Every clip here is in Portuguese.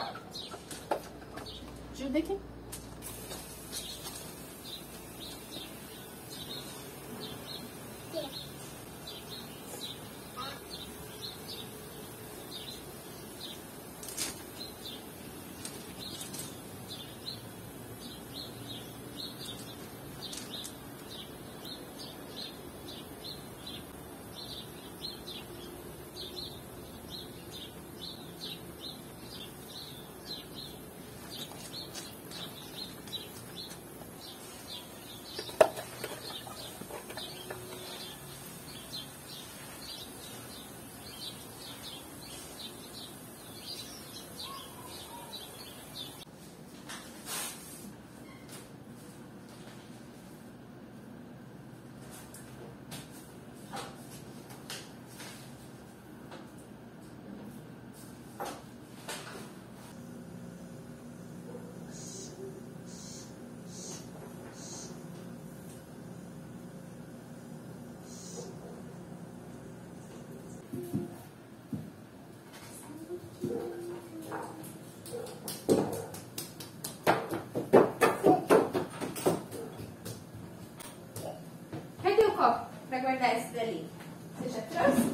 Ajuda aqui. Cadê o copo pra guardar esse dali? Você já trouxe?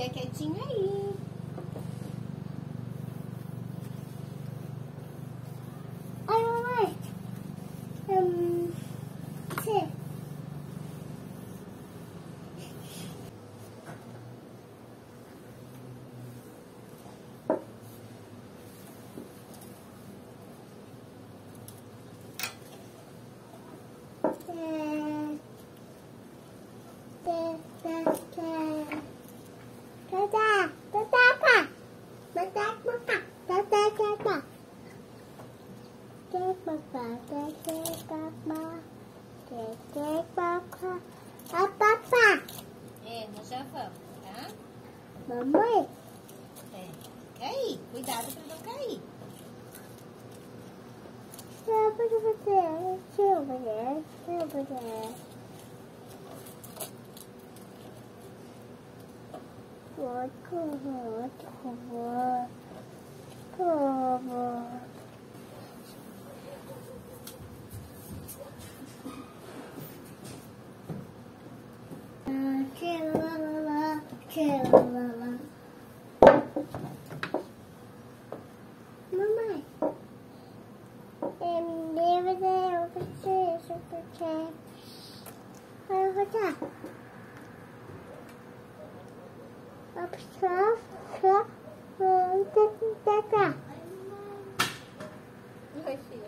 Fica quietinho aí. Ai, mamãe. Sim. Nós já vamos, tá? Mamãe, Fica aí, cuidado pra não cair. mamãe, Oi, filha.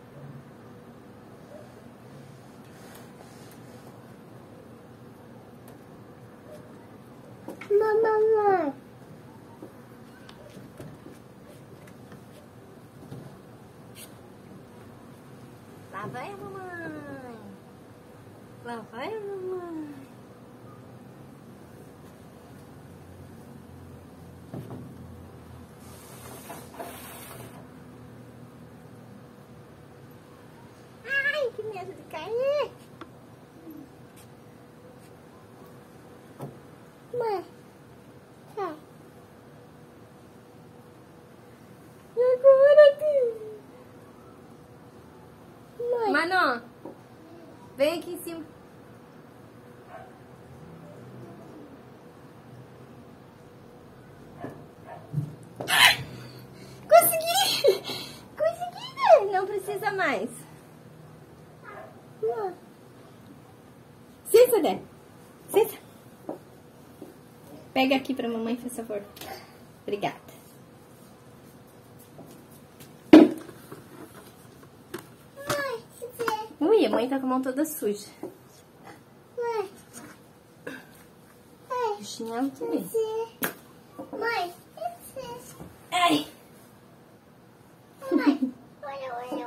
mamãe. Lá vai a mamãe. Lá vai a mamãe. Ai, que medo de cair. Mãe, sai. Mãe, Mano, vem aqui em cima. Consegui! Consegui! Não precisa mais. mãe. Senta, Dé. Senta. Pega aqui pra mamãe, por favor. Obrigada. Mãe, Ui, a mãe tá com a mão toda suja. mãe, O chinelo também. mãe, Ai! mãe, olha.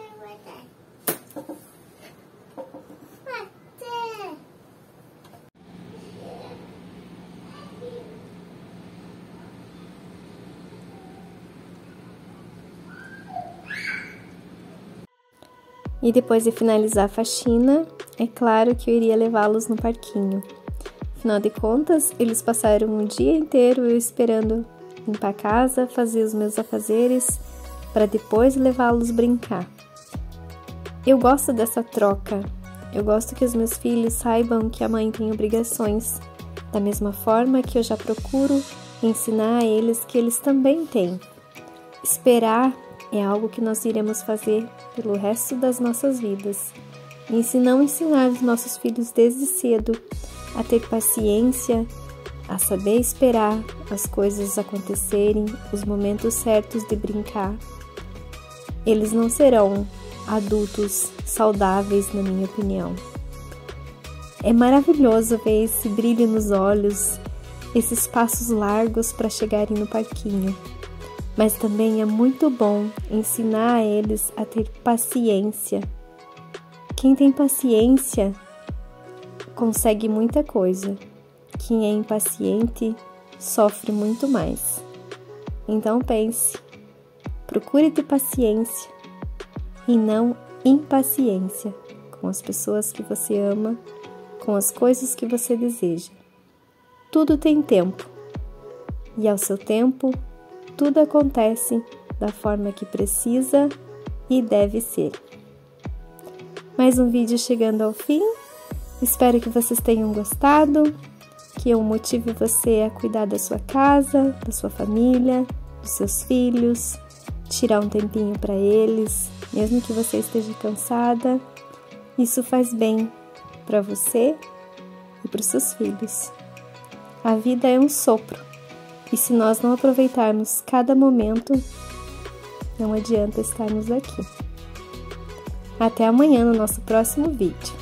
E depois de finalizar a faxina, é claro que eu iria levá-los no parquinho. Afinal de contas, eles passaram o dia inteiro eu esperando limpar a casa, fazer os meus afazeres, para depois levá-los brincar. Eu gosto dessa troca. Eu gosto que os meus filhos saibam que a mãe tem obrigações, da mesma forma que eu já procuro ensinar a eles que eles também têm. Esperar é algo que nós iremos fazer pelo resto das nossas vidas. E se não ensinar os nossos filhos desde cedo a ter paciência, a saber esperar as coisas acontecerem, os momentos certos de brincar, eles não serão adultos saudáveis, na minha opinião. É maravilhoso ver esse brilho nos olhos, esses passos largos para chegarem no parquinho. Mas também é muito bom ensinar a eles a ter paciência. Quem tem paciência consegue muita coisa. Quem é impaciente sofre muito mais. Então pense, procure ter paciência e não impaciência com as pessoas que você ama, com as coisas que você deseja. Tudo tem tempo e ao seu tempo tudo acontece da forma que precisa e deve ser. Mais um vídeo chegando ao fim. Espero que vocês tenham gostado, que eu motive você a cuidar da sua casa, da sua família, dos seus filhos, tirar um tempinho para eles, mesmo que você esteja cansada. Isso faz bem para você e para os seus filhos. A vida é um sopro, e se nós não aproveitarmos cada momento, não adianta estarmos aqui. Até amanhã no nosso próximo vídeo.